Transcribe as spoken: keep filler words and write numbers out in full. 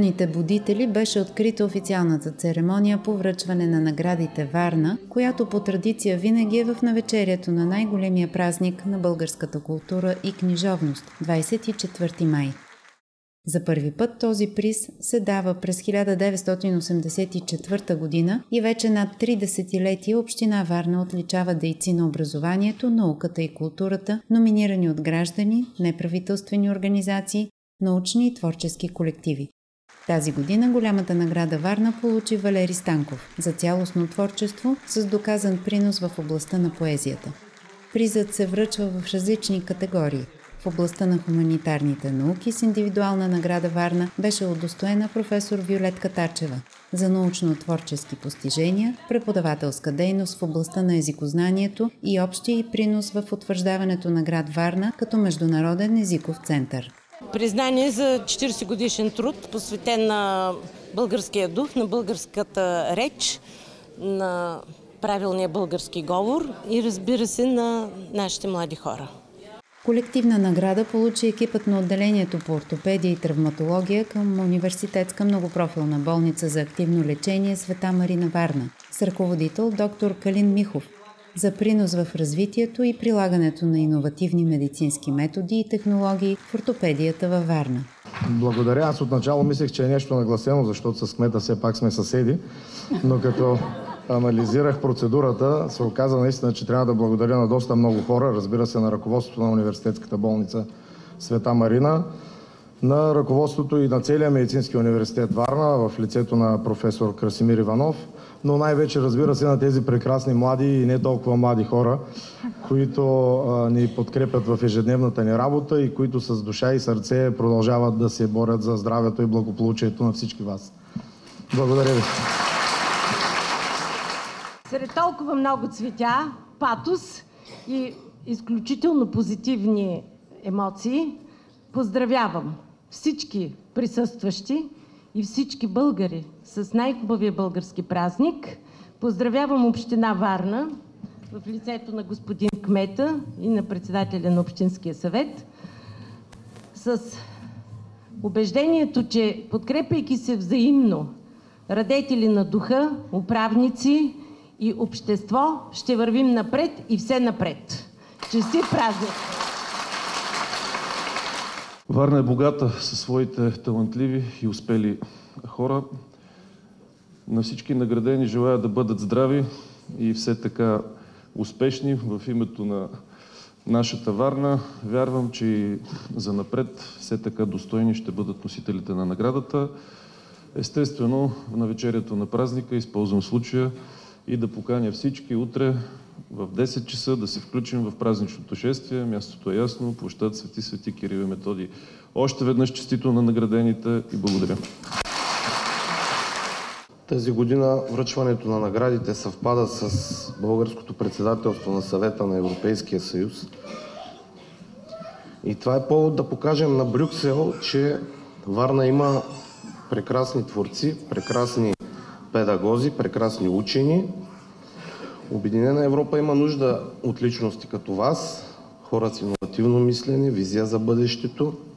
народните будители беше открита официалната церемония по връчване на наградите Варна, която по традиция винаги е в навечерието на най-големия празник на българската култура и книжовност – двадесет и четвърти май. За първи път този приз се дава през хиляда деветстотин осемдесет и четвърта година и вече над три десетилетия община Варна отличава дейци на образованието, науката и културата, номинирани от граждани, неправителствени организации, научни и творчески колективи. Тази година голямата награда Варна получи Валери Станков за цялостно творчество с доказан принос в областта на поезията. Призът се връчва в различни категории. В областта на хуманитарните науки с индивидуална награда Варна беше удостоена професор Виолетка Тачева за научно-творчески постижения, преподавателска дейност в областта на езикознанието и общия и принос в утвърждаването на град Варна като международен езиков център. Признание за четиридесет годишен труд, посветен на българския дух, на българската реч, на правилния български говор и, разбира се, на нашите млади хора. Колективна награда получи екипът на отделението по ортопедия и травматология към Университетска многопрофилна болница за активно лечение Света Марина Варна с ръководител доктор Калин Михов за принос в развитието и прилагането на иновативни медицински методи и технологии в ортопедията във Варна. Благодаря. Аз отначало мислех, че е нещо нагласено, защото с кмета все пак сме съседи, но като анализирах процедурата, се оказа наистина, че трябва да благодаря на доста много хора, разбира се, на ръководството на Университетската болница Света Марина, на ръководството и на целия медицински университет Варна в лицето на професор Красимир Иванов, но най-вече, разбира се, на тези прекрасни млади и не толкова млади хора, които а, ни подкрепят в ежедневната ни работа и които с душа и сърце продължават да се борят за здравето и благополучието на всички вас. Благодаря ви. Сред толкова много цветя, патос и изключително позитивни емоции, поздравявам всички присъстващи и всички българи с най-хубавия български празник. Поздравявам община Варна в лицето на господин кмета и на председателя на Общинския съвет с убеждението, че подкрепяйки се взаимно, радетели на духа, управници и общество, ще вървим напред и все напред. Честит празник! Варна е богата със своите талантливи и успели хора. На всички наградени желая да бъдат здрави и все така успешни в името на нашата Варна. Вярвам, че и занапред все така достойни ще бъдат носителите на наградата. Естествено, в навечерието на празника използвам случая и да поканя всички утре в десет часа да се включим в празничното шествие. Мястото е ясно, площад Свети Свети Кирил и Методий. Още веднъж честито на наградените и благодаря. Тази година връчването на наградите съвпада с българското председателство на Съвета на Европейския съюз. И това е повод да покажем на Брюксел, че Варна има прекрасни творци, прекрасни педагози, прекрасни учени. Обединена Европа има нужда от личности като вас, хора с иновативно мислене, визия за бъдещето,